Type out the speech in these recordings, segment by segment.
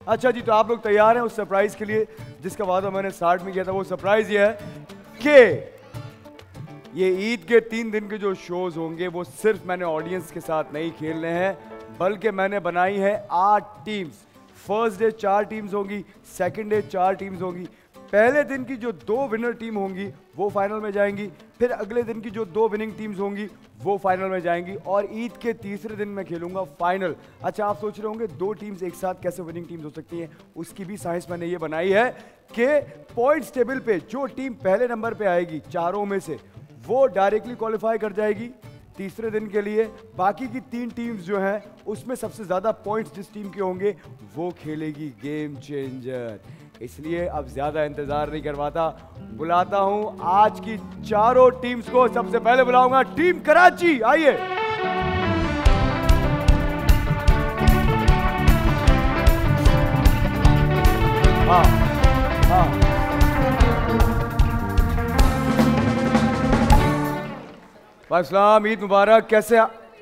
अच्छा जी, तो आप लोग तैयार हैं उस सरप्राइज के लिए जिसका वादा मैंने स्टार्ट में किया था? वो सरप्राइज ये है कि ये ईद के 3 दिन के जो शोज होंगे वो सिर्फ मैंने ऑडियंस के साथ नहीं खेलने हैं, बल्कि मैंने बनाई है 8 टीम्स। फर्स्ट डे 4 टीम्स होंगी, सेकंड डे 4 टीम्स होंगी। पहले दिन की जो 2 विनर टीम होंगी वो फाइनल में जाएंगी, फिर अगले दिन की जो 2 विनिंग टीम्स होंगी वो फाइनल में जाएंगी, और ईद के तीसरे दिन मैं खेलूंगा फाइनल। अच्छा, आप सोच रहे होंगे 2 टीम्स एक साथ कैसे विनिंग टीम्स हो सकती हैं? उसकी भी साइंस मैंने ये बनाई है कि पॉइंट्स टेबल पे जो टीम पहले नंबर पे आएगी चारों में से, वो डायरेक्टली क्वालिफाई कर जाएगी तीसरे दिन के लिए। बाकी की 3 टीम्स जो हैं उसमें सबसे ज्यादा पॉइंट्स जिस टीम के होंगे वो खेलेगी गेम चेंजर। इसलिए अब ज्यादा इंतजार नहीं करवाता, बुलाता हूं आज की चारों टीम्स को। सबसे पहले बुलाऊंगा टीम कराची, आइए। हाँ हाँ, वालेकुम, ईद मुबारक। कैसे?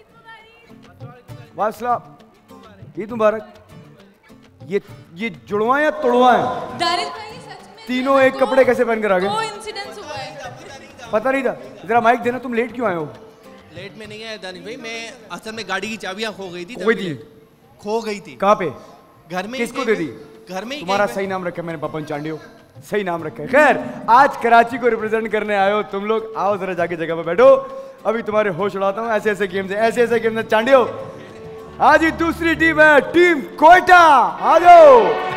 वालेकुम, ईद मुबारक। ये जुड़वा या तुड़वा है? तीनों एक कपड़े कैसे पहन कर आ गए? पता नहीं था। जरा माइक देना। तुम लेट क्यों आए हो? लेट में नहीं आया दानिश भाई, मैं असल में गाड़ी की चाबियां खो गई थी। खो गई थी। कहाँ पे? घर में। किसको दे दी? घर में। तुम्हारा सही नाम रखा मैंने, पपन चांडियो, सही नाम रखा है। खैर, आज कराची को रिप्रेजेंट करने आए हो तुम लोग, आओ जरा जाके जगह पे बैठो, अभी तुम्हारे होश उड़ाता हूँ। ऐसे ऐसे गेम से चांडियो। आज ही दूसरी टीम है टीम कोयटा, आ जाओ।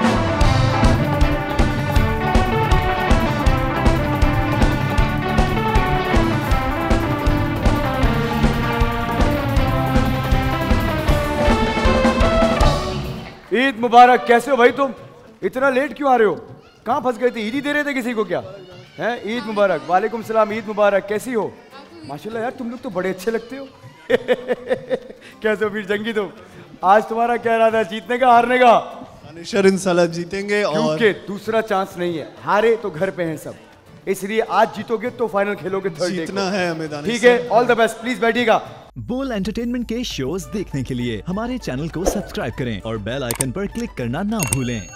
ईद मुबारक। कैसे हो भाई तुम? इतना लेट क्यों आ रहे हो? कहाँ फंस गए थे? ईद ही दे रहे थे किसी को क्या? हैं? ईद मुबारक। वालेकुम सलाम, ईद मुबारक। कैसी हो? माशाल्लाह यार, तुम लोग तो बड़े अच्छे लगते हो। कैसे हो वीर जंगी तुम? आज तुम्हारा क्या इरादा है, जीतने का हारने का? इंशाल्लाह जीतेंगे, और क्योंकि दूसरा चांस नहीं है, हारे तो घर पे हैं सब, इसलिए आज जीतोगे तो फाइनल खेलोगे थर्ड डे को। जीतना है हमें दानिश। ठीक है, ऑल द बेस्ट। प्लीज बैठिएगा। बोल एंटरटेनमेंट के शोज देखने के लिए हमारे चैनल को सब्सक्राइब करें और बेल आइकन पर क्लिक करना ना भूलें।